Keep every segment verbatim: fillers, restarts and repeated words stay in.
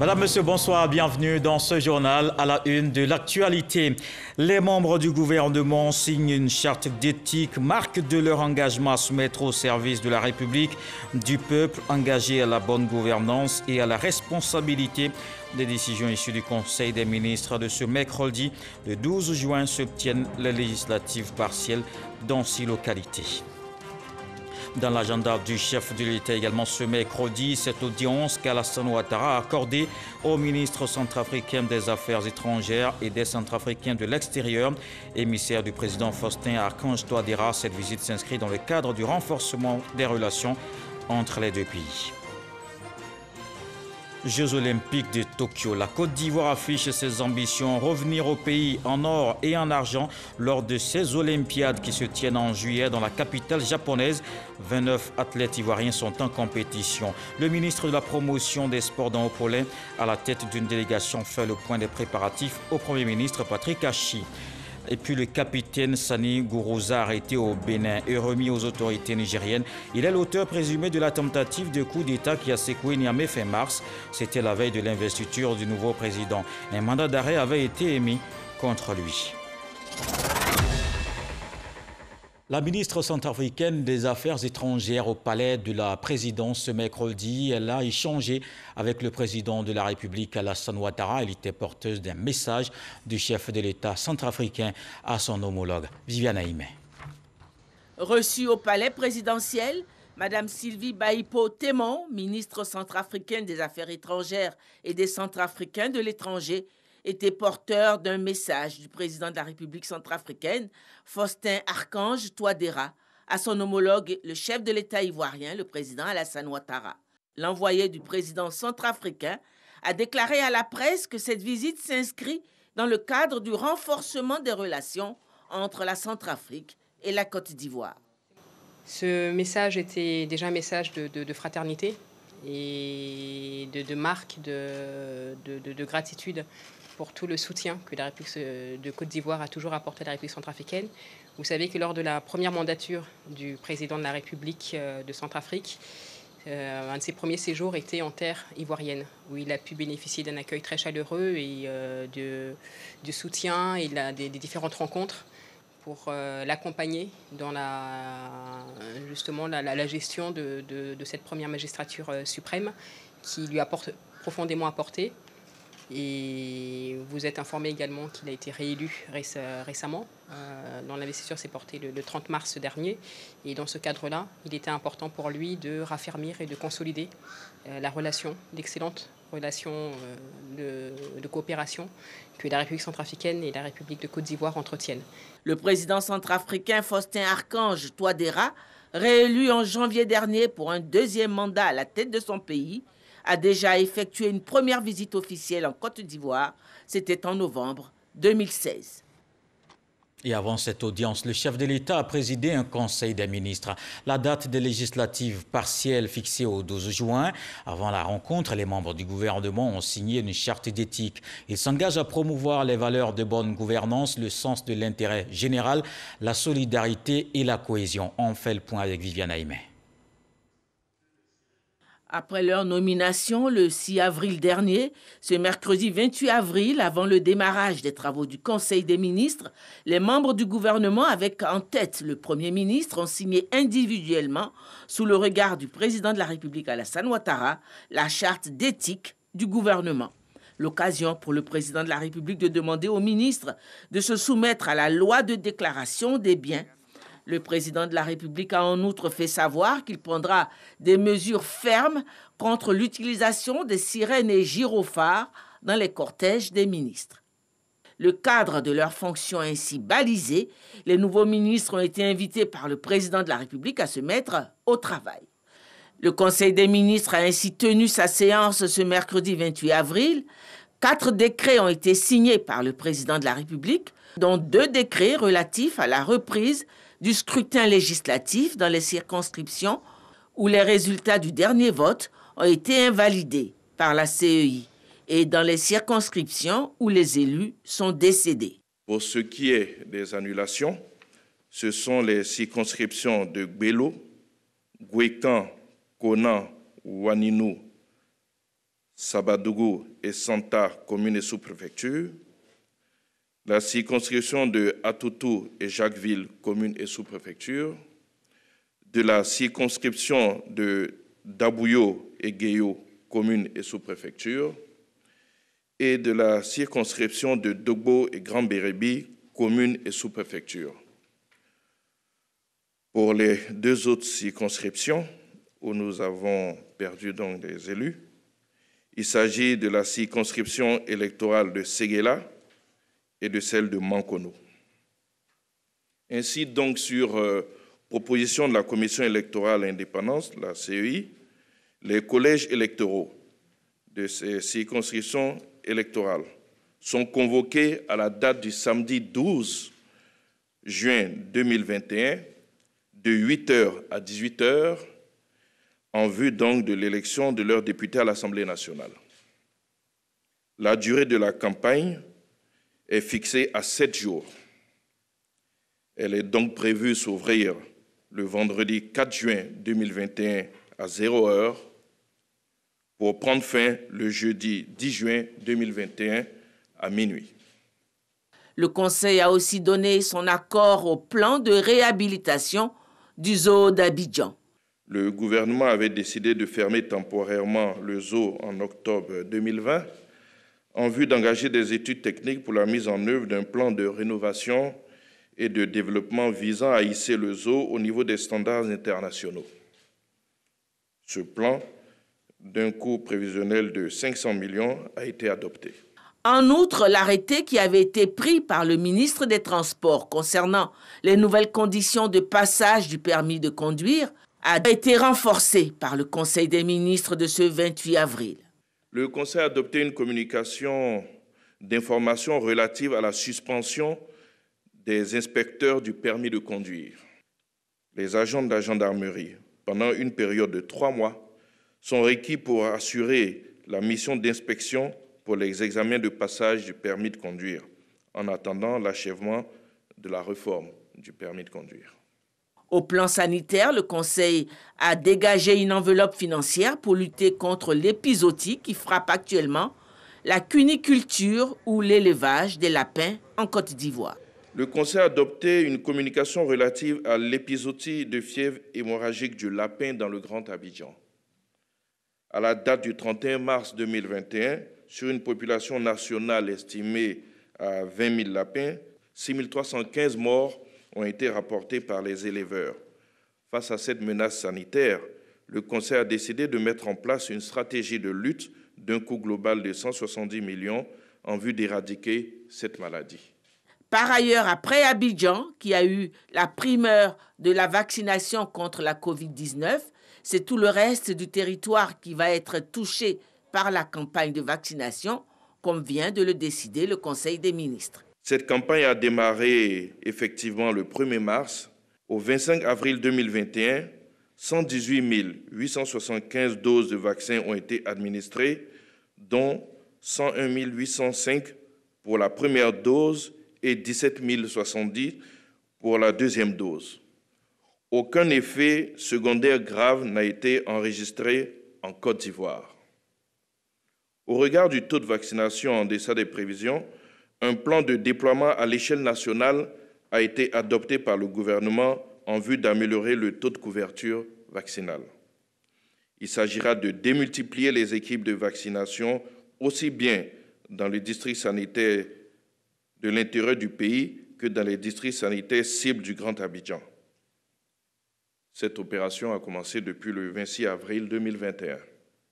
Madame, Monsieur, bonsoir, bienvenue dans ce journal à la une de l'actualité. Les membres du gouvernement signent une charte d'éthique, marque de leur engagement à se mettre au service de la République, du peuple, engagé à la bonne gouvernance et à la responsabilité. Des décisions issues du Conseil des ministres de ce mercredi, le douze juin, s'obtiennent les législatives partielles dans six localités. Dans l'agenda du chef de l'État également ce mercredi, cette audience qu'Alassane Ouattara a accordée au ministre centrafricain des Affaires étrangères et des Centrafricains de l'extérieur, émissaire du président Faustin Archange Touadéra. Cette visite s'inscrit dans le cadre du renforcement des relations entre les deux pays. Jeux olympiques de Tokyo. La Côte d'Ivoire affiche ses ambitions, revenir au pays en or et en argent lors de ces Olympiades qui se tiennent en juillet dans la capitale japonaise. vingt-neuf athlètes ivoiriens sont en compétition. Le ministre de la Promotion des sports dans Haut-Polin, à la tête d'une délégation, fait le point des préparatifs au Premier ministre Patrick Achi. Et puis le capitaine Sani Gourouza, arrêté au Bénin et remis aux autorités nigériennes. Il est l'auteur présumé de la tentative de coup d'État qui a secoué Niamey fin mars. C'était la veille de l'investiture du nouveau président. Un mandat d'arrêt avait été émis contre lui. La ministre centrafricaine des Affaires étrangères au palais de la présidence ce mercredi, elle a échangé avec le président de la République, Alassane Ouattara. Elle était porteuse d'un message du chef de l'État centrafricain à son homologue, Viviane Aimé. Reçue au palais présidentiel, Madame Sylvie Baipo Témon, ministre centrafricaine des Affaires étrangères et des Centrafricains de l'étranger, était porteur d'un message du président de la République centrafricaine, Faustin Archange Touadéra, à son homologue, le chef de l'État ivoirien, le président Alassane Ouattara. L'envoyé du président centrafricain a déclaré à la presse que cette visite s'inscrit dans le cadre du renforcement des relations entre la Centrafrique et la Côte d'Ivoire. Ce message était déjà un message de, de, de fraternité et de, de marque de, de, de, de gratitude pour tout le soutien que la République de Côte d'Ivoire a toujours apporté à la République centrafricaine. Vous savez que lors de la première mandature du président de la République de Centrafrique, euh, un de ses premiers séjours était en terre ivoirienne, où il a pu bénéficier d'un accueil très chaleureux et euh, de, de soutien et la, des, des différentes rencontres pour euh, l'accompagner dans la, justement la, la, la gestion de, de, de cette première magistrature euh, suprême qui lui a profondément apporté. Et vous êtes informé également qu'il a été réélu récemment. Euh, dont l'investiture s'est portée le, le trente mars dernier. Et dans ce cadre-là, il était important pour lui de raffermir et de consolider euh, la relation, l'excellente relation euh, de, de coopération que la République centrafricaine et la République de Côte d'Ivoire entretiennent. Le président centrafricain Faustin Archange Touadéra, réélu en janvier dernier pour un deuxième mandat à la tête de son pays, a déjà effectué une première visite officielle en Côte d'Ivoire. C'était en novembre deux mille seize. Et avant cette audience, le chef de l'État a présidé un conseil des ministres. La date des législatives partielles fixée au douze juin. Avant la rencontre, les membres du gouvernement ont signé une charte d'éthique. Ils s'engagent à promouvoir les valeurs de bonne gouvernance, le sens de l'intérêt général, la solidarité et la cohésion. On fait le point avec Viviane Aimé. Après leur nomination le six avril dernier, ce mercredi vingt-huit avril, avant le démarrage des travaux du Conseil des ministres, les membres du gouvernement, avec en tête le Premier ministre, ont signé individuellement, sous le regard du président de la République Alassane Ouattara, la charte d'éthique du gouvernement. L'occasion pour le président de la République de demander aux ministres de se soumettre à la loi de déclaration des biens. Le président de la République a en outre fait savoir qu'il prendra des mesures fermes contre l'utilisation des sirènes et gyrophares dans les cortèges des ministres. Le cadre de leurs fonctions ainsi balisé, les nouveaux ministres ont été invités par le président de la République à se mettre au travail. Le Conseil des ministres a ainsi tenu sa séance ce mercredi vingt-huit avril. Quatre décrets ont été signés par le président de la République, dont deux décrets relatifs à la reprise du scrutin législatif dans les circonscriptions où les résultats du dernier vote ont été invalidés par la C E I et dans les circonscriptions où les élus sont décédés. Pour ce qui est des annulations, ce sont les circonscriptions de Gbelo, Gouétan, Konan, Ouaninou, Sabadougou et Santa, communes et sous-préfectures, la circonscription de Atoutou et Jacquesville, communes et sous-préfectures, de la circonscription de Dabouyo et Guéyo, communes et sous-préfectures, et de la circonscription de Dogbo et Grand Bérébi, communes et sous-préfectures. Pour les deux autres circonscriptions où nous avons perdu donc des élus, il s'agit de la circonscription électorale de Séguéla et de celle de Mankono. Ainsi donc, sur euh, proposition de la Commission électorale indépendante, la C E I, les collèges électoraux de ces circonscriptions électorales sont convoqués à la date du samedi douze juin deux mille vingt et un de huit heures à dix-huit heures en vue donc de l'élection de leurs députés à l'Assemblée nationale. La durée de la campagne est fixée à sept jours. Elle est donc prévue s'ouvrir le vendredi quatre juin deux mille vingt et un à zéro heure pour prendre fin le jeudi dix juin deux mille vingt et un à minuit. Le Conseil a aussi donné son accord au plan de réhabilitation du zoo d'Abidjan. Le gouvernement avait décidé de fermer temporairement le zoo en octobre deux mille vingt en vue d'engager des études techniques pour la mise en œuvre d'un plan de rénovation et de développement visant à hisser le zoo au niveau des standards internationaux. Ce plan, d'un coût prévisionnel de cinq cents millions, a été adopté. En outre, l'arrêté qui avait été pris par le ministre des Transports concernant les nouvelles conditions de passage du permis de conduire a été renforcé par le Conseil des ministres de ce vingt-huit avril. Le Conseil a adopté une communication d'information relative à la suspension des inspecteurs du permis de conduire. Les agents de la gendarmerie, pendant une période de trois mois, sont requis pour assurer la mission d'inspection pour les examens de passage du permis de conduire, en attendant l'achèvement de la réforme du permis de conduire. Au plan sanitaire, le Conseil a dégagé une enveloppe financière pour lutter contre l'épizootie qui frappe actuellement la cuniculture ou l'élevage des lapins en Côte d'Ivoire. Le Conseil a adopté une communication relative à l'épizootie de fièvre hémorragique du lapin dans le Grand Abidjan. À la date du trente et un mars deux mille vingt et un, sur une population nationale estimée à vingt mille lapins, six mille trois cent quinze morts ont été rapportés par les éleveurs. Face à cette menace sanitaire, le Conseil a décidé de mettre en place une stratégie de lutte d'un coût global de cent soixante-dix millions en vue d'éradiquer cette maladie. Par ailleurs, après Abidjan, qui a eu la primeur de la vaccination contre la covid dix-neuf, c'est tout le reste du territoire qui va être touché par la campagne de vaccination, comme vient de le décider le Conseil des ministres. Cette campagne a démarré effectivement le premier mars. Au vingt-cinq avril deux mille vingt et un, cent dix-huit mille huit cent soixante-quinze doses de vaccins ont été administrées, dont cent un mille huit cent cinq pour la première dose et dix-sept mille soixante-dix pour la deuxième dose. Aucun effet secondaire grave n'a été enregistré en Côte d'Ivoire. Au regard du taux de vaccination en deçà des prévisions, un plan de déploiement à l'échelle nationale a été adopté par le gouvernement en vue d'améliorer le taux de couverture vaccinale. Il s'agira de démultiplier les équipes de vaccination aussi bien dans les districts sanitaires de l'intérieur du pays que dans les districts sanitaires cibles du Grand Abidjan. Cette opération a commencé depuis le vingt-six avril deux mille vingt et un.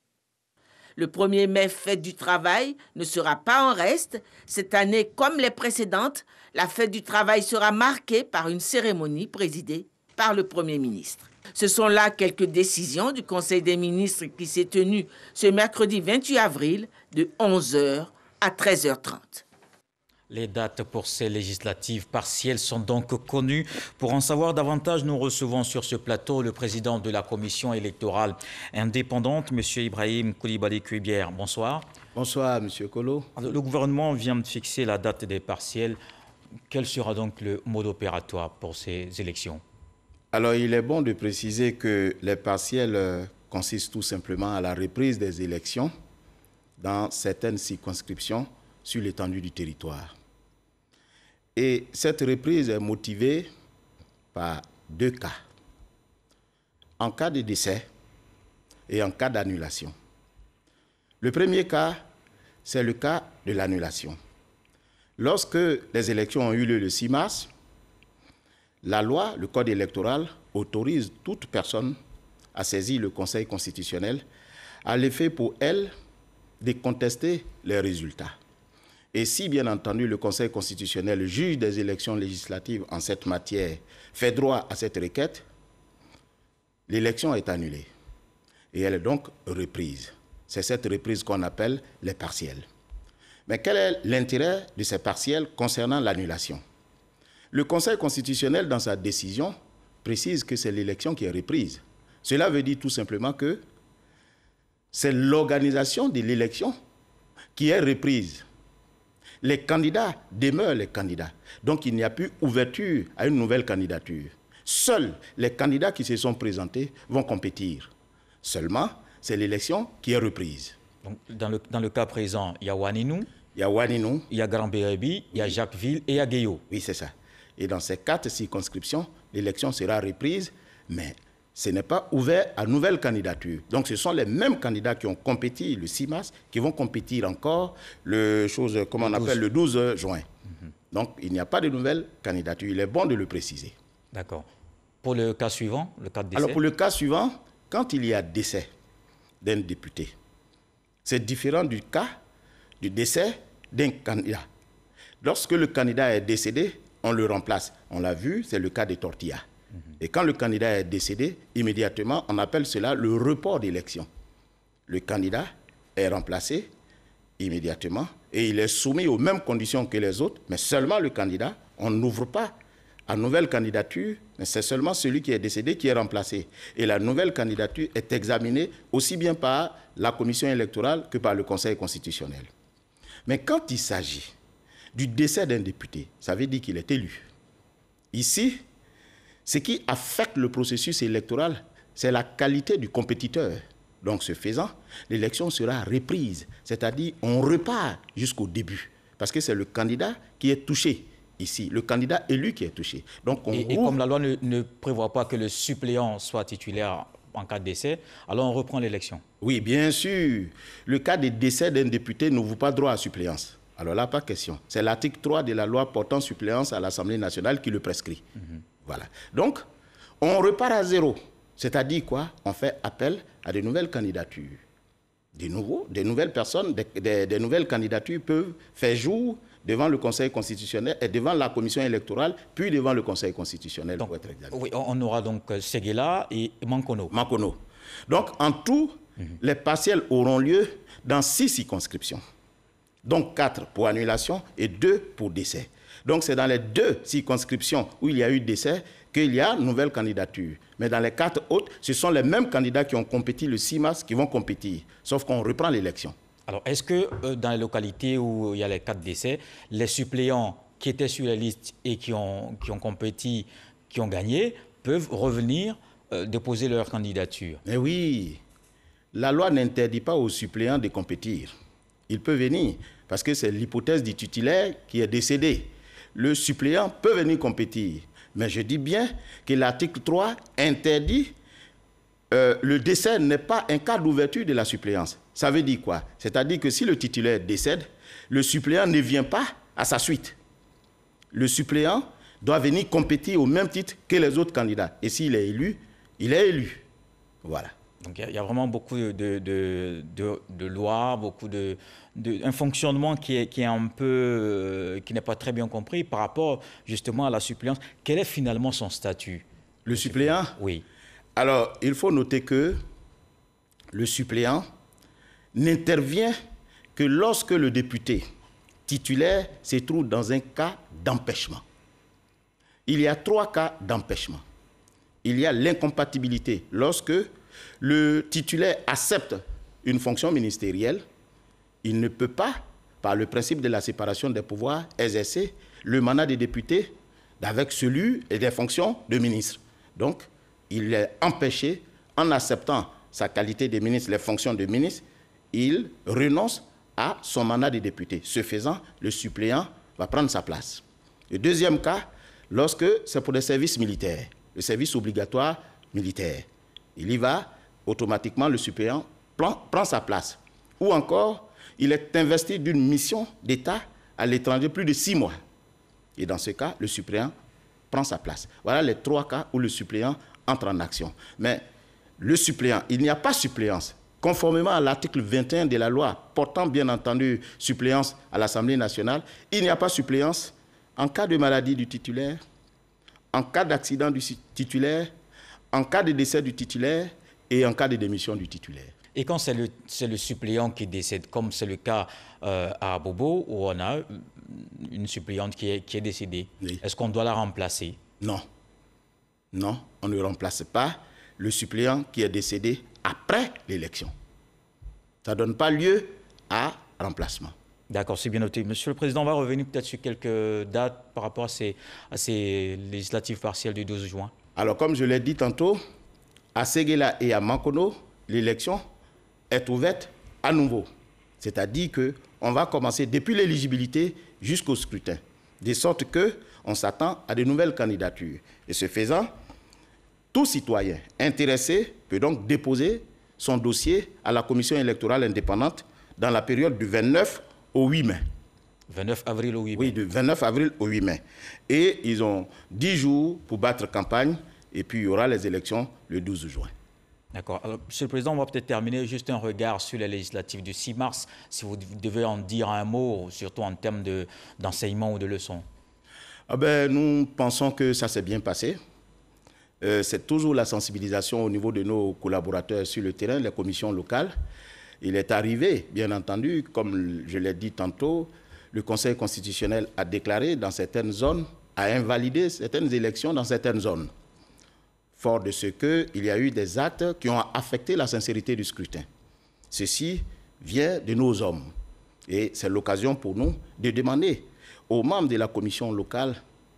Le premier mai, fête du travail, ne sera pas en reste. Cette année, comme les précédentes, la fête du travail sera marquée par une cérémonie présidée par le Premier ministre. Ce sont là quelques décisions du Conseil des ministres qui s'est tenu ce mercredi vingt-huit avril de onze heures à treize heures trente. Les dates pour ces législatives partielles sont donc connues. Pour en savoir davantage, nous recevons sur ce plateau le président de la commission électorale indépendante, M. Ibrahim Coulibaly-Cuebière. Bonsoir. Bonsoir, M. Kolo. Le gouvernement vient de fixer la date des partielles. Quel sera donc le mode opératoire pour ces élections? Alors, il est bon de préciser que les partielles consistent tout simplement à la reprise des élections dans certaines circonscriptions sur l'étendue du territoire. Et cette reprise est motivée par deux cas. En cas de décès et en cas d'annulation. Le premier cas, c'est le cas de l'annulation. Lorsque les élections ont eu lieu le six mars, la loi, le code électoral, autorise toute personne à saisir le Conseil constitutionnel à l'effet pour elle de contester les résultats. Et si, bien entendu, le Conseil constitutionnel, juge des élections législatives en cette matière, fait droit à cette requête, l'élection est annulée. Et elle est donc reprise. C'est cette reprise qu'on appelle les partiels. Mais quel est l'intérêt de ces partiels concernant l'annulation? Le Conseil constitutionnel, dans sa décision, précise que c'est l'élection qui est reprise. Cela veut dire tout simplement que c'est l'organisation de l'élection qui est reprise. Les candidats demeurent les candidats. Donc il n'y a plus ouverture à une nouvelle candidature. Seuls les candidats qui se sont présentés vont compétir. Seulement, c'est l'élection qui est reprise. Donc, dans, le, dans le cas présent, il y a Ouanninou, il y a Ouanninou, il y a Grand-Bérébi, il y a Jacquesville et il y a Guéyo. Oui, c'est ça. Et dans ces quatre circonscriptions, l'élection sera reprise, mais ce n'est pas ouvert à nouvelle candidature. Donc ce sont les mêmes candidats qui ont compéti le six mars qui vont compétir encore le, chose, comment on appelle, le douze juin. Mm-hmm. Donc il n'y a pas de nouvelle candidature. Il est bon de le préciser. D'accord. Pour le cas suivant, le cas de décès? Alors pour le cas suivant, quand il y a décès d'un député, c'est différent du cas du décès d'un candidat. Lorsque le candidat est décédé, on le remplace. On l'a vu, c'est le cas des tortillas. Mmh. Et quand le candidat est décédé, immédiatement, on appelle cela le report d'élection. Le candidat est remplacé immédiatement et il est soumis aux mêmes conditions que les autres, mais seulement le candidat, on n'ouvre pas à nouvelle candidature, mais c'est seulement celui qui est décédé qui est remplacé. Et la nouvelle candidature est examinée aussi bien par la commission électorale que par le Conseil constitutionnel. Mais quand il s'agit du décès d'un député, ça veut dire qu'il est élu. Ici, ce qui affecte le processus électoral, c'est la qualité du compétiteur. Donc, ce faisant, l'élection sera reprise, c'est-à-dire on repart jusqu'au début, parce que c'est le candidat qui est touché ici, le candidat élu qui est touché. Donc, on et, rouvre... et comme la loi ne, ne prévoit pas que le suppléant soit titulaire en cas de décès, alors on reprend l'élection. Oui, bien sûr. Le cas de décès d'un député n'ouvre pas droit à suppléance. Alors là, pas question. C'est l'article trois de la loi portant suppléance à l'Assemblée nationale qui le prescrit. Mm-hmm. Voilà. Donc, on repart à zéro. C'est-à-dire quoi? On fait appel à de nouvelles candidatures. De nouveau, des nouvelles personnes, des, des, des nouvelles candidatures peuvent faire jour devant le Conseil constitutionnel et devant la commission électorale, puis devant le Conseil constitutionnel. Donc, pour être examiné. Oui, on aura donc Séguéla et Mankono. Mankono. Donc, en tout, mm-hmm. les partiels auront lieu dans six circonscriptions. Donc, quatre pour annulation et deux pour décès. Donc, c'est dans les deux circonscriptions où il y a eu décès qu'il y a nouvelle candidature. Mais dans les quatre autres, ce sont les mêmes candidats qui ont compéti le six mars qui vont compétir, sauf qu'on reprend l'élection. Alors, est-ce que euh, dans les localités où il y a les quatre décès, les suppléants qui étaient sur les listes et qui ont, qui ont compéti, qui ont gagné, peuvent revenir euh, déposer leur candidature? Mais oui, la loi n'interdit pas aux suppléants de compétir. Il peut venir, parce que c'est l'hypothèse du titulaire qui est décédé. Le suppléant peut venir compétir. Mais je dis bien que l'article trois interdit, euh, le décès n'est pas un cas d'ouverture de la suppléance. Ça veut dire quoi? C'est-à-dire que si le titulaire décède, le suppléant ne vient pas à sa suite. Le suppléant doit venir compétir au même titre que les autres candidats. Et s'il est élu, il est élu. Voilà. Donc il y, y a vraiment beaucoup de, de, de, de lois, beaucoup de, de un fonctionnement qui est, qui est un peu, euh, qui n'est pas très bien compris par rapport justement à la suppléance. Quel est finalement son statut? Le suppléant? Oui. Alors, il faut noter que le suppléant n'intervient que lorsque le député titulaire se trouve dans un cas d'empêchement. Il y a trois cas d'empêchement. Il y a l'incompatibilité lorsque le titulaire accepte une fonction ministérielle, il ne peut pas, par le principe de la séparation des pouvoirs, exercer le mandat de député avec celui et des fonctions de ministre. Donc, il est empêché, en acceptant sa qualité de ministre, les fonctions de ministre, il renonce à son mandat de député. Ce faisant, le suppléant va prendre sa place. Le deuxième cas, lorsque c'est pour des services militaires, le service obligatoire militaire, il y va, automatiquement le suppléant prend, prend sa place. Ou encore, il est investi d'une mission d'État à l'étranger plus de six mois. Et dans ce cas, le suppléant prend sa place. Voilà les trois cas où le suppléant entre en action. Mais le suppléant, il n'y a pas suppléance. Conformément à l'article vingt et un de la loi portant bien entendu suppléance à l'Assemblée nationale, il n'y a pas suppléance en cas de maladie du titulaire, en cas d'accident du titulaire, en cas de décès du titulaire et en cas de démission du titulaire. Et quand c'est le, c'est le suppléant qui décède, comme c'est le cas euh, à Bobo, où on a une suppléante qui est, qui est décédée, oui. Est-ce qu'on doit la remplacer? Non. Non, on ne remplace pas le suppléant qui est décédé après l'élection. Ça ne donne pas lieu à remplacement. D'accord, c'est bien noté. Monsieur le Président, on va revenir peut-être sur quelques dates par rapport à ces, à ces législatives partielles du douze juin. Alors, comme je l'ai dit tantôt, à Séguéla et à Mankono, l'élection est ouverte à nouveau. C'est-à-dire qu'on va commencer depuis l'éligibilité jusqu'au scrutin, de sorte qu'on s'attend à de nouvelles candidatures. Et ce faisant, tout citoyen intéressé peut donc déposer son dossier à la commission électorale indépendante dans la période du vingt-neuf au huit mai. vingt-neuf avril au huit mai. Oui, du vingt-neuf avril au huit mai. Et ils ont dix jours pour battre campagne et puis il y aura les élections le douze juin. D'accord. Alors, Monsieur le Président, on va peut-être terminer juste un regard sur les législatives du six mars, si vous devez en dire un mot, surtout en termes de, d'enseignement ou de leçons. Ah ben, nous pensons que ça s'est bien passé. Euh, c'est toujours la sensibilisation au niveau de nos collaborateurs sur le terrain, les commissions locales. Il est arrivé, bien entendu, comme je l'ai dit tantôt, le Conseil constitutionnel a déclaré dans certaines zones, a invalidé certaines élections dans certaines zones. Fort de ce qu'il y a eu des actes qui ont affecté la sincérité du scrutin. Ceci vient de nos hommes. Et c'est l'occasion pour nous de demander aux membres de la commission locale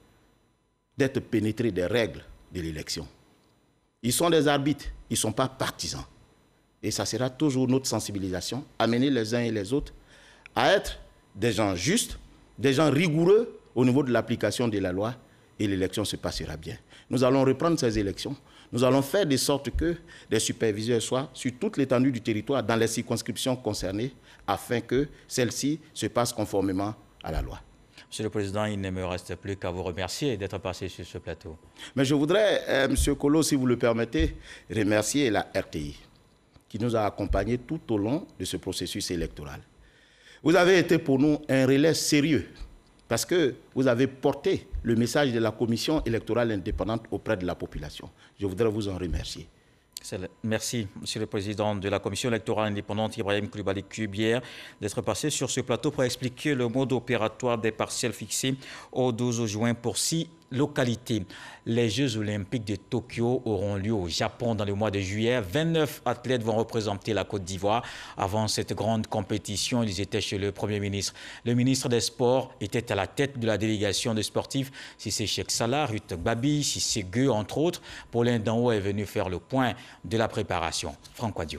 d'être pénétrés des règles de l'élection. Ils sont des arbitres, ils ne sont pas partisans. Et ça sera toujours notre sensibilisation, amener les uns et les autres à être des gens justes, des gens rigoureux au niveau de l'application de la loi, et l'élection se passera bien. Nous allons reprendre ces élections. Nous allons faire de sorte que des superviseurs soient sur toute l'étendue du territoire, dans les circonscriptions concernées, afin que celles-ci se passent conformément à la loi. Monsieur le Président, il ne me reste plus qu'à vous remercier d'être passé sur ce plateau. Mais je voudrais, euh, M. Kolo, si vous le permettez, remercier la R T I, qui nous a accompagnés tout au long de ce processus électoral. Vous avez été pour nous un relais sérieux, parce que vous avez porté le message de la Commission électorale indépendante auprès de la population. Je voudrais vous en remercier. Merci, Monsieur le Président de la Commission électorale indépendante, Ibrahim Coulibaly Kubière, d'être passé sur ce plateau pour expliquer le mode opératoire des partiels fixés au douze juin pour six localités. Les Jeux olympiques de Tokyo auront lieu au Japon dans le mois de juillet. vingt-neuf athlètes vont représenter la Côte d'Ivoire. Avant cette grande compétition, ils étaient chez le Premier ministre. Le ministre des Sports était à la tête de la délégation de sportifs. Sissé Cheikh Salah, Ruth Babi, Sissé Gueux, entre autres. Paulin Danho est venu faire le point de la préparation. Franck Wadio.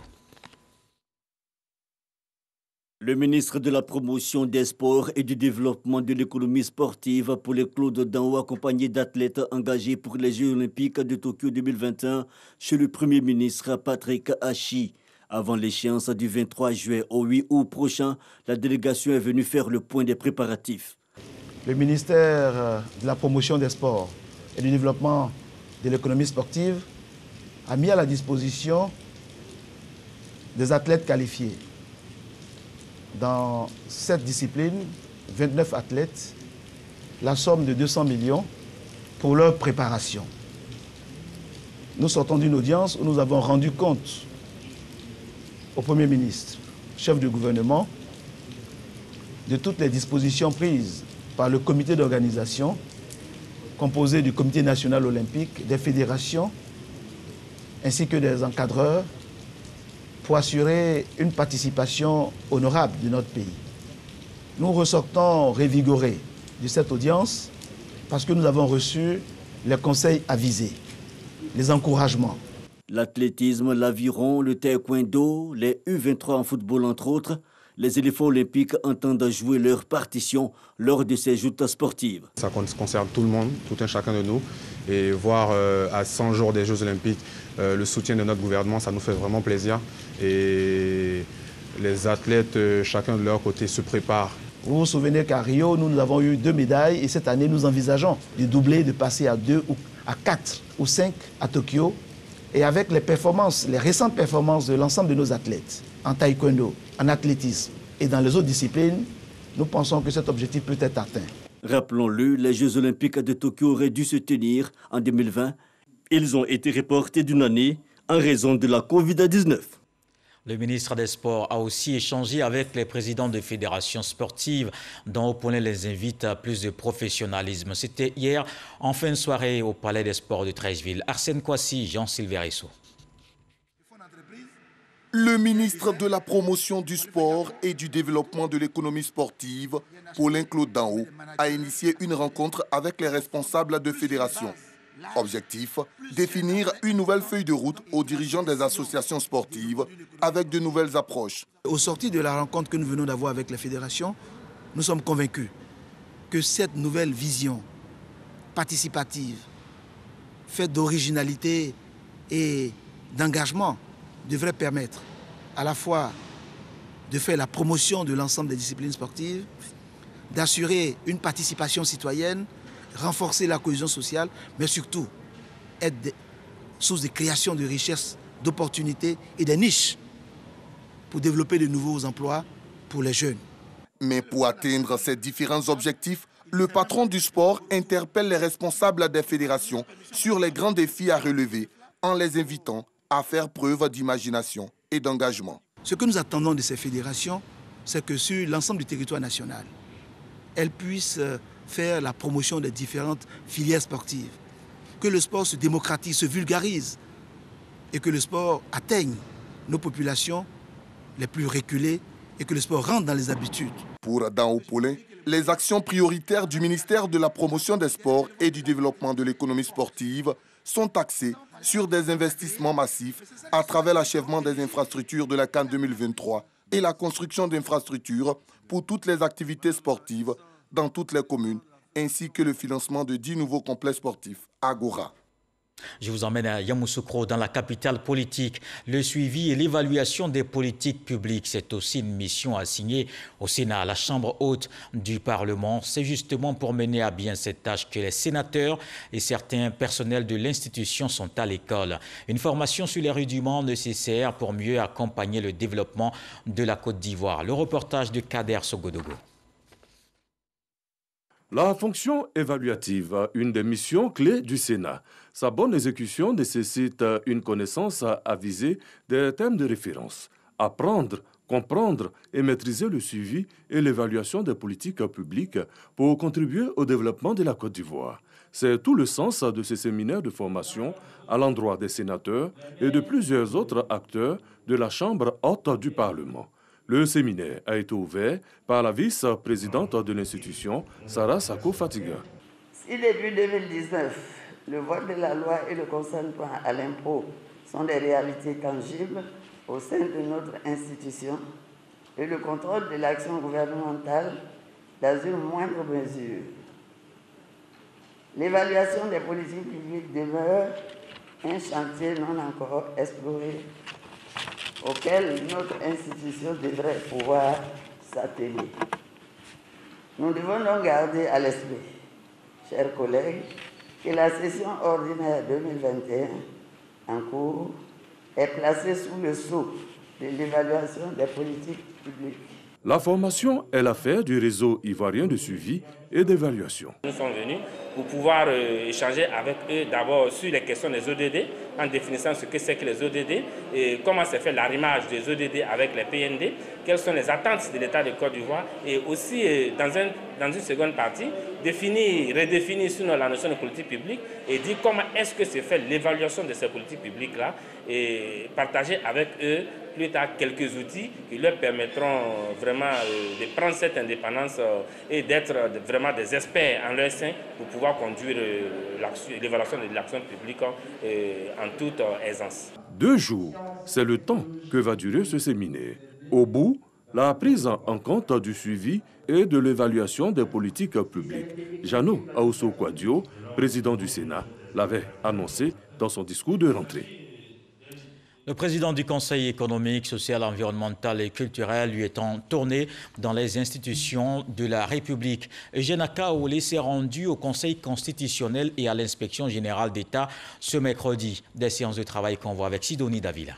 Le ministre de la Promotion des Sports et du Développement de l'économie sportive, Paulin Claude Danho, accompagné d'athlètes engagés pour les Jeux olympiques de Tokyo deux mille vingt et un chez le Premier ministre Patrick Hachi. Avant l'échéance du vingt-trois juin au huit août prochain, la délégation est venue faire le point des préparatifs. Le ministère de la Promotion des Sports et du Développement de l'économie sportive a mis à la disposition des athlètes qualifiés. Dans cette discipline, vingt-neuf athlètes, la somme de deux cents millions pour leur préparation. Nous sortons d'une audience où nous avons rendu compte au Premier ministre, chef du gouvernement, de toutes les dispositions prises par le comité d'organisation, composé du Comité national olympique, des fédérations, ainsi que des encadreurs, pour assurer une participation honorable de notre pays. Nous ressortons revigorés de cette audience parce que nous avons reçu les conseils avisés, les encouragements. L'athlétisme, l'aviron, le taekwondo, les U vingt-trois en football entre autres, Les éléphants olympiques entendent jouer leur partition lors de ces joutes sportives. Ça concerne tout le monde, tout un chacun de nous. Et voir euh, à cent jours des Jeux olympiques euh, le soutien de notre gouvernement, ça nous fait vraiment plaisir. Et les athlètes, euh, chacun de leur côté, se préparent. Vous vous souvenez qu'à Rio, nous, nous avons eu deux médailles et cette année, nous envisageons de doubler, de passer à deux ou à quatre ou cinq à Tokyo. Et avec les performances, les récentes performances de l'ensemble de nos athlètes, en taekwondo, en athlétisme et dans les autres disciplines, nous pensons que cet objectif peut être atteint. Rappelons-le, les Jeux olympiques de Tokyo auraient dû se tenir en deux mille vingt. Ils ont été reportés d'une année en raison de la covid dix-neuf. Le ministre des Sports a aussi échangé avec les présidents de fédérations sportives dont Oponé les invite à plus de professionnalisme. C'était hier en fin de soirée au Palais des Sports de Treichville. Arsène Kouassi, Jean-Sylvain Issou. Le ministre de la Promotion du Sport et du Développement de l'économie sportive, Paulin-Claude Danhaut, a initié une rencontre avec les responsables de fédérations. Objectif, définir une nouvelle feuille de route aux dirigeants des associations sportives avec de nouvelles approches. Au sortir de la rencontre que nous venons d'avoir avec les fédérations, nous sommes convaincus que cette nouvelle vision participative, faite d'originalité et d'engagement, devrait permettre à la fois de faire la promotion de l'ensemble des disciplines sportives, d'assurer une participation citoyenne, renforcer la cohésion sociale, mais surtout être des sources de création de richesses, d'opportunités et de niches pour développer de nouveaux emplois pour les jeunes. Mais pour atteindre ces différents objectifs, le patron du sport interpelle les responsables des fédérations sur les grands défis à relever en les invitant à faire preuve d'imagination et d'engagement. Ce que nous attendons de ces fédérations, c'est que sur l'ensemble du territoire national, elles puissent faire la promotion des différentes filières sportives, que le sport se démocratise, se vulgarise et que le sport atteigne nos populations les plus reculées et que le sport rentre dans les habitudes. Pour Danhaut Paulin, les actions prioritaires du ministère de la Promotion des Sports et du Développement de l'économie sportive sont axées sur des investissements massifs à travers l'achèvement des infrastructures de la CAN deux mille vingt-trois et la construction d'infrastructures pour toutes les activités sportives dans toutes les communes, ainsi que le financement de dix nouveaux complexes sportifs à Gora. Je vous emmène à Yamoussoukro, dans la capitale politique. Le suivi et l'évaluation des politiques publiques, c'est aussi une mission assignée au Sénat, à la Chambre haute du Parlement. C'est justement pour mener à bien cette tâche que les sénateurs et certains personnels de l'institution sont à l'école. Une formation sur les rudiments nécessaires pour mieux accompagner le développement de la Côte d'Ivoire. Le reportage de Kader Sogodogo. La fonction évaluative, une des missions clés du Sénat. Sa bonne exécution nécessite une connaissance avisée des thèmes de référence. Apprendre, comprendre et maîtriser le suivi et l'évaluation des politiques publiques pour contribuer au développement de la Côte d'Ivoire. C'est tout le sens de ces séminaires de formation à l'endroit des sénateurs et de plusieurs autres acteurs de la Chambre haute du Parlement. Le séminaire a été ouvert par la vice-présidente de l'institution, Sarah Sako Fatiga. Si depuis deux mille dix-neuf, le vote de la loi et le consentement à l'impôt sont des réalités tangibles au sein de notre institution et le contrôle de l'action gouvernementale dans une moindre mesure, l'évaluation des politiques publiques demeure un chantier non encore exploré auquel notre institution devrait pouvoir s'atteler. Nous devons donc garder à l'esprit, chers collègues, que la session ordinaire deux mille vingt et un en cours est placée sous le sceau de l'évaluation des politiques publiques. La formation est l'affaire du réseau ivoirien de suivi et d'évaluation. Nous sommes venus pour pouvoir euh, échanger avec eux d'abord sur les questions des O D D, en définissant ce que c'est que les O D D, et comment se fait l'arrimage des O D D avec les P N D, quelles sont les attentes de l'État de Côte d'Ivoire, et aussi euh, dans, un, dans une seconde partie, définir, redéfinir sur la notion de politique publique et dire comment est-ce que se fait l'évaluation de ces politiques publiques-là et partager avec eux plus tard quelques outils qui leur permettront vraiment euh, de prendre cette indépendance euh, et d'être vraiment des experts en leur sein pour pouvoir conduire euh, l'évaluation de l'action publique euh, en toute euh, aisance. Deux jours, c'est le temps que va durer ce séminaire. Au bout, la prise en compte du suivi et de l'évaluation des politiques publiques. Jeannot Aousso-Kouadio, président du Sénat, l'avait annoncé dans son discours de rentrée. Le président du Conseil économique, social, environnemental et culturel lui étant tourné dans les institutions de la République. Eugène Akaole s'est rendu au Conseil constitutionnel et à l'inspection générale d'État ce mercredi. Des séances de travail qu'on voit avec Sidonie Davila.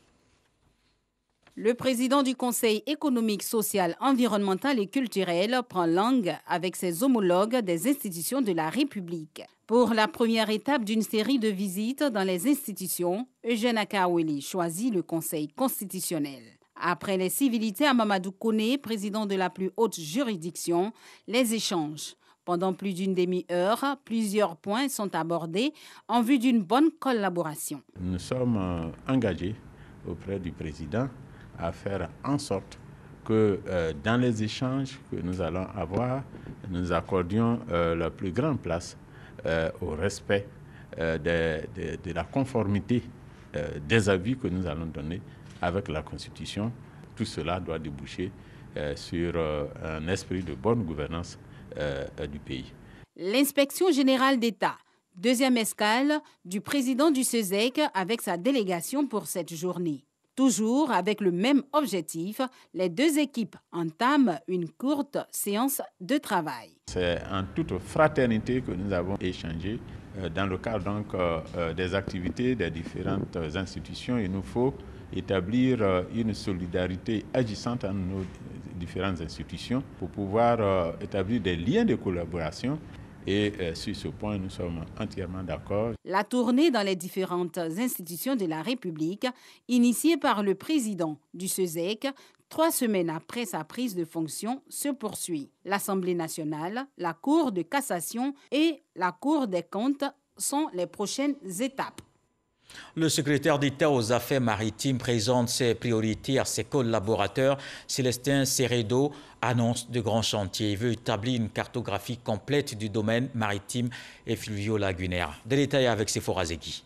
Le président du Conseil économique, social, environnemental et culturel prend langue avec ses homologues des institutions de la République. Pour la première étape d'une série de visites dans les institutions, Eugène Akaole choisit le Conseil constitutionnel. Après les civilités à Mamadou Koné, président de la plus haute juridiction, les échanges. Pendant plus d'une demi-heure, plusieurs points sont abordés en vue d'une bonne collaboration. Nous sommes engagés auprès du président à faire en sorte que euh, dans les échanges que nous allons avoir, nous accordions euh, la plus grande place euh, au respect euh, de, de, de la conformité euh, des avis que nous allons donner avec la Constitution. Tout cela doit déboucher euh, sur euh, un esprit de bonne gouvernance euh, du pays. L'inspection générale d'État, deuxième escale du président du C E S E C avec sa délégation pour cette journée. Toujours avec le même objectif, les deux équipes entament une courte séance de travail. C'est en toute fraternité que nous avons échangé dans le cadre donc, des activités des différentes institutions. Il nous faut établir une solidarité agissante entre nos différentes institutions pour pouvoir établir des liens de collaboration. Et euh, sur ce point, nous sommes entièrement d'accord. La tournée dans les différentes institutions de la République, initiée par le président du C E S E C, trois semaines après sa prise de fonction, se poursuit. L'Assemblée nationale, la Cour de cassation et la Cour des comptes sont les prochaines étapes. Le secrétaire d'État aux Affaires maritimes présente ses priorités à ses collaborateurs. Célestin Seredo annonce de grands chantiers. Il veut établir une cartographie complète du domaine maritime et fluvio-lagunaire. Des détails avec Sephora Zegui.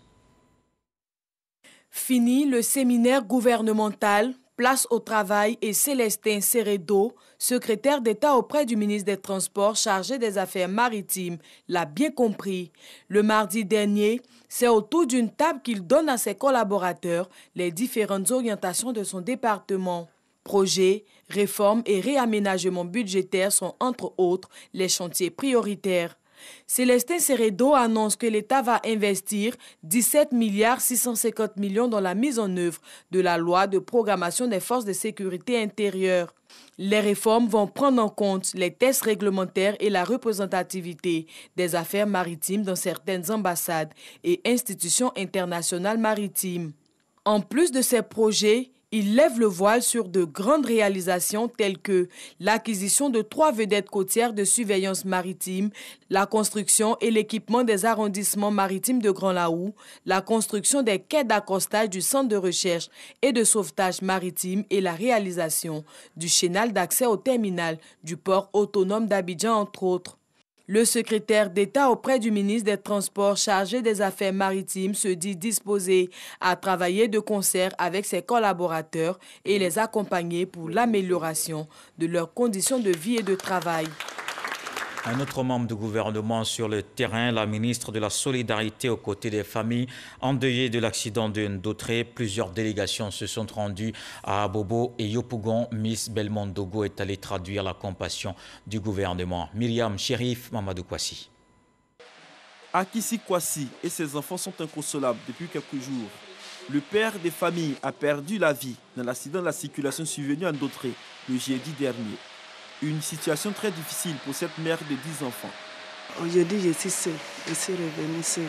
Fini le séminaire gouvernemental, place au travail et Célestin Seredo, secrétaire d'État auprès du ministre des Transports chargé des Affaires maritimes, l'a bien compris. Le mardi dernier, c'est autour d'une table qu'il donne à ses collaborateurs les différentes orientations de son département. Projets, réformes et réaménagements budgétaires sont entre autres les chantiers prioritaires. Célestin Seredo annonce que l'État va investir dix-sept milliards six cent cinquante millions dans la mise en œuvre de la loi de programmation des forces de sécurité intérieure. Les réformes vont prendre en compte les tests réglementaires et la représentativité des affaires maritimes dans certaines ambassades et institutions internationales maritimes. En plus de ces projets, il lève le voile sur de grandes réalisations telles que l'acquisition de trois vedettes côtières de surveillance maritime, la construction et l'équipement des arrondissements maritimes de Grand-Laou, la construction des quais d'accostage du centre de recherche et de sauvetage maritime et la réalisation du chénal d'accès au terminal du port autonome d'Abidjan, entre autres. Le secrétaire d'État auprès du ministre des Transports chargé des Affaires maritimes se dit disposé à travailler de concert avec ses collaborateurs et les accompagner pour l'amélioration de leurs conditions de vie et de travail. Un autre membre du gouvernement sur le terrain, la ministre de la Solidarité aux côtés des familles endeuillées de l'accident de Ndotré. Plusieurs délégations se sont rendues à Abobo et Yopougon. Miss Belmondogo est allée traduire la compassion du gouvernement. Myriam Chérif, Mamadou Kwasi. Akissi Kwasi et ses enfants sont inconsolables depuis quelques jours. Le père des familles a perdu la vie dans l'accident de la circulation survenu à Ndotré le jeudi dernier. Une situation très difficile pour cette mère de dix enfants. Aujourd'hui, je suis seule. Je suis revenue seule.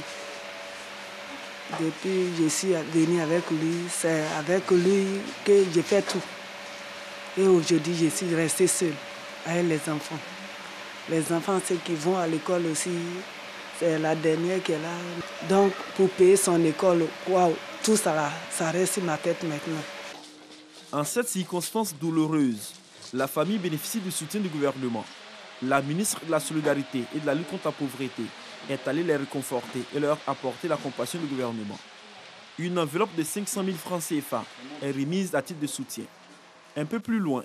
Depuis que je suis venue avec lui, c'est avec lui que j'ai fait tout. Et aujourd'hui, je suis restée seule avec les enfants. Les enfants, ceux qui vont à l'école aussi, c'est la dernière qu'elle a. Donc, pour payer son école, waouh, tout ça, ça reste sur ma tête maintenant. En cette circonstance douloureuse, la famille bénéficie du soutien du gouvernement. La ministre de la Solidarité et de la lutte contre la pauvreté est allée les réconforter et leur apporter la compassion du gouvernement. Une enveloppe de cinq cent mille francs C F A est remise à titre de soutien. Un peu plus loin,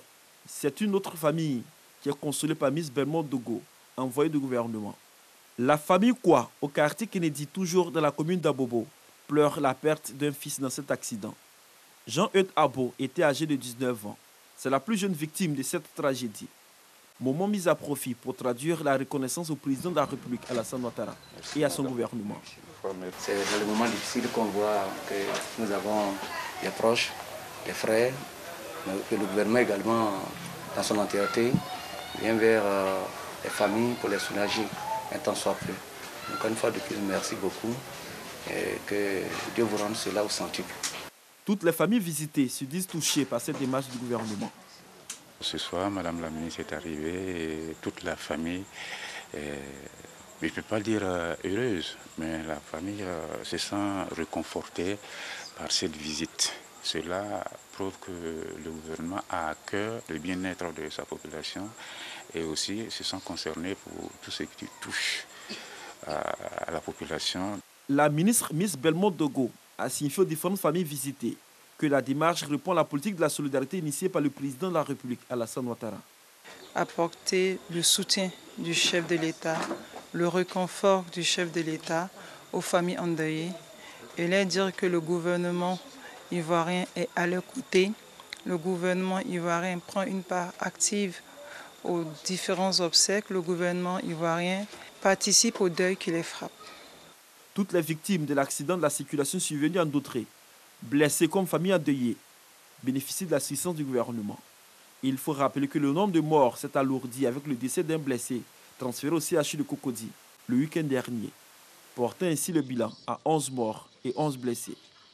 c'est une autre famille qui est consolée par Miss Belmont Dogo, envoyée du gouvernement. La famille Kwa, au quartier Kennedy, toujours dans la commune d'Abobo, pleure la perte d'un fils dans cet accident. Jean-Eudes Abo était âgé de dix-neuf ans. C'est la plus jeune victime de cette tragédie. Moment mis à profit pour traduire la reconnaissance au président de la République, Alassane Ouattara, et à son gouvernement. C'est dans le moment difficile qu'on voit que nous avons les proches, les frères, que le gouvernement également, dans son entièreté, vient vers euh, les familles pour les soulager un temps soit peu. Encore une fois de plus, merci beaucoup et que Dieu vous rende cela au centuple. Toutes les familles visitées se disent touchées par cette démarche du gouvernement. Ce soir, Madame la ministre est arrivée et toute la famille, est, je ne peux pas dire euh, heureuse, mais la famille euh, se sent réconfortée par cette visite. Cela prouve que le gouvernement a à cœur le bien-être de sa population et aussi se sent concerné pour tout ce qui touche à, à la population. La ministre Miss Belmont Dogo a signifié aux différentes familles visitées que la démarche répond à la politique de la solidarité initiée par le président de la République, Alassane Ouattara. Apporter le soutien du chef de l'État, le réconfort du chef de l'État aux familles endeuillées et leur dire que le gouvernement ivoirien est à leur côté. Le gouvernement ivoirien prend une part active aux différents obsèques. Le gouvernement ivoirien participe au deuil qui les frappe. Toutes les victimes de l'accident de la circulation survenu en Dautré, blessées comme famille endeuillée, bénéficient de l'assistance du gouvernement. Il faut rappeler que le nombre de morts s'est alourdi avec le décès d'un blessé transféré au C H U de Cocody le week-end dernier, portant ainsi le bilan à onze morts et onze blessés.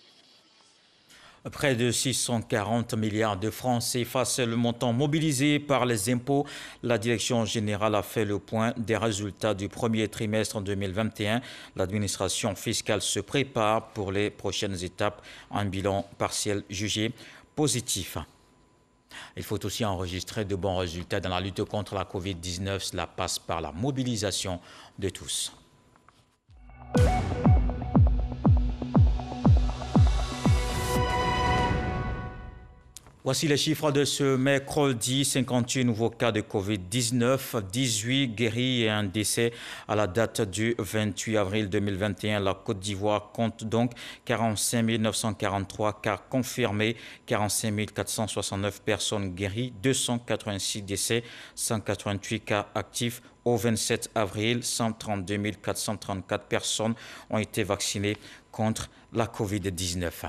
Près de six cent quarante milliards de francs C F A, c'est le montant mobilisé par les impôts. La direction générale a fait le point des résultats du premier trimestre deux mille vingt et un. L'administration fiscale se prépare pour les prochaines étapes. Un bilan partiel jugé positif. Il faut aussi enregistrer de bons résultats dans la lutte contre la Covid dix-neuf. Cela passe par la mobilisation de tous. Voici les chiffres de ce mercredi. cinquante-huit nouveaux cas de Covid dix-neuf, dix-huit guéris et un décès à la date du vingt-huit avril deux mille vingt et un. La Côte d'Ivoire compte donc quarante-cinq mille neuf cent quarante-trois cas confirmés, quarante-cinq mille quatre cent soixante-neuf personnes guéries, deux cent quatre-vingt-six décès, cent quatre-vingt-huit cas actifs. Au vingt-sept avril, cent trente-deux mille quatre cent trente-quatre personnes ont été vaccinées contre la Covid dix-neuf.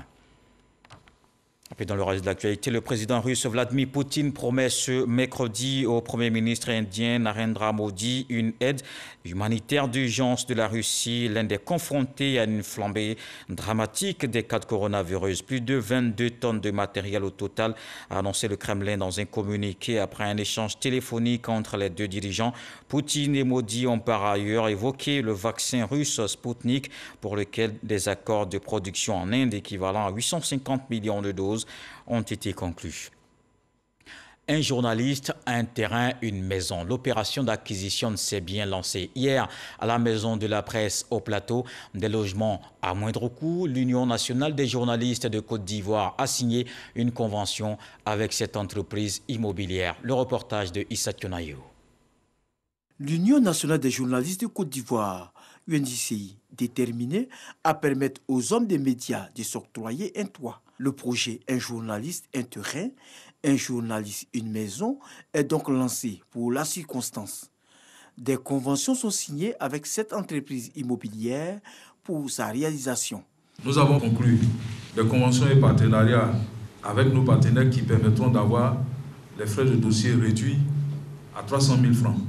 Et puis dans le reste de l'actualité, le président russe Vladimir Poutine promet ce mercredi au Premier ministre indien Narendra Modi une aide humanitaire d'urgence de la Russie, l'Inde est confrontée à une flambée dramatique des cas de coronavirus. Plus de vingt-deux tonnes de matériel au total, a annoncé le Kremlin dans un communiqué après un échange téléphonique entre les deux dirigeants. Poutine et Modi ont par ailleurs évoqué le vaccin russe Sputnik pour lequel des accords de production en Inde équivalent à huit cent cinquante millions de doses ont été conclus. Un journaliste, un terrain, une maison. L'opération d'acquisition de ces biens lancée hier à la Maison de la Presse au Plateau. Des logements à moindre coût. L'Union nationale des journalistes de Côte d'Ivoire a signé une convention avec cette entreprise immobilière. Le reportage de Issa Tionayo. L'Union nationale des journalistes de Côte d'Ivoire, U N J C I, déterminée à permettre aux hommes des médias de s'octroyer un toit. Le projet Un journaliste, un terrain, un journaliste, une maison est donc lancé pour la circonstance. Des conventions sont signées avec cette entreprise immobilière pour sa réalisation. Nous avons conclu des conventions et partenariats avec nos partenaires qui permettront d'avoir les frais de dossier réduits à trois cent mille francs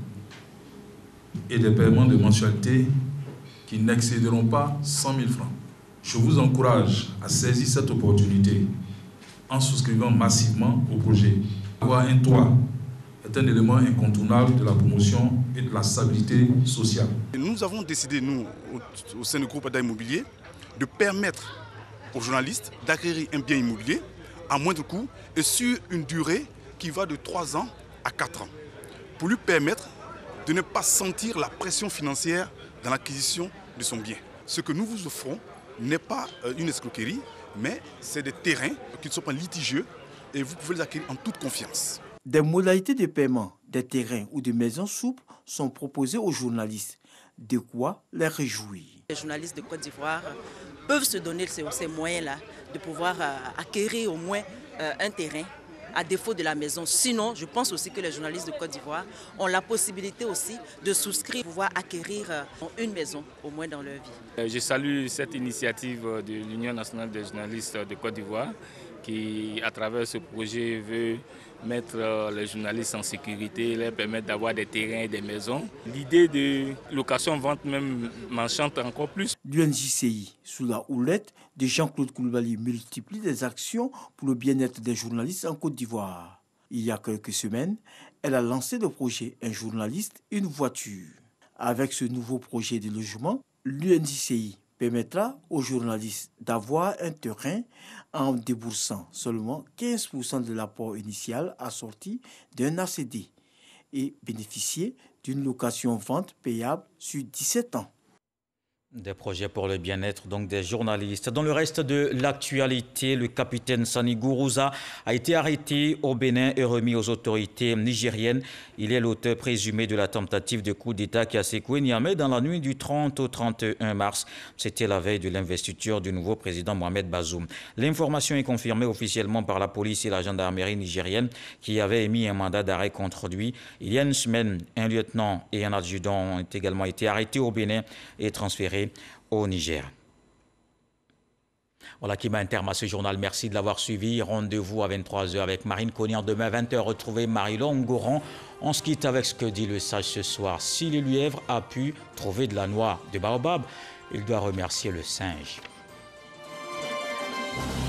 et des paiements de mensualité qui n'excéderont pas cent mille francs. Je vous encourage à saisir cette opportunité en souscrivant massivement au projet. Avoir un toit est un élément incontournable de la promotion et de la stabilité sociale. Nous avons décidé, nous, au, au sein du groupe Ada Immobilier, de permettre aux journalistes d'acquérir un bien immobilier à moindre coût et sur une durée qui va de trois ans à quatre ans, pour lui permettre de ne pas sentir la pression financière dans l'acquisition de son bien. Ce que nous vous offrons n'est pas une escroquerie, mais c'est des terrains qui ne sont pas litigieux et vous pouvez les acquérir en toute confiance. Des modalités de paiement des terrains ou de maisons souples sont proposées aux journalistes. De quoi les réjouir. Les journalistes de Côte d'Ivoire peuvent se donner ces, ces moyens-là de pouvoir euh, acquérir au moins euh, un terrain à défaut de la maison. Sinon, je pense aussi que les journalistes de Côte d'Ivoire ont la possibilité aussi de souscrire, pouvoir acquérir euh, une maison au moins dans leur vie. Je salue cette initiative de l'Union nationale des journalistes de Côte d'Ivoire qui, à travers ce projet, veut mettre les journalistes en sécurité, leur permettre d'avoir des terrains et des maisons. L'idée de location-vente même m'enchante encore plus. L'U N J C I, sous la houlette de Jean-Claude Koulibaly, multiplie des actions pour le bien-être des journalistes en Côte d'Ivoire. Il y a quelques semaines, elle a lancé le projet « Un journaliste, une voiture ». Avec ce nouveau projet de logement, l'U N J C I permettra aux journalistes d'avoir un terrain en déboursant seulement quinze pour cent de l'apport initial assorti d'un A C D et bénéficier d'une location-vente payable sur dix-sept ans. Des projets pour le bien-être donc des journalistes. Dans le reste de l'actualité, le capitaine Sani Gourouza a été arrêté au Bénin et remis aux autorités nigériennes. Il est l'auteur présumé de la tentative de coup d'État qui a secoué Niamey dans la nuit du trente au trente et un mars. C'était la veille de l'investiture du nouveau président Mohamed Bazoum. L'information est confirmée officiellement par la police et la gendarmerie nigérienne qui avaient émis un mandat d'arrêt contre lui. Il y a une semaine, un lieutenant et un adjudant ont également été arrêtés au Bénin et transférés au Niger. Voilà qui met un terme à ce journal. Merci de l'avoir suivi. Rendez-vous à vingt-trois heures avec Marine Cognier. Demain, à vingt heures, retrouvez Marie-Laure Ngoran. On se quitte avec ce que dit le sage ce soir. Si le lièvre a pu trouver de la noix de baobab, il doit remercier le singe.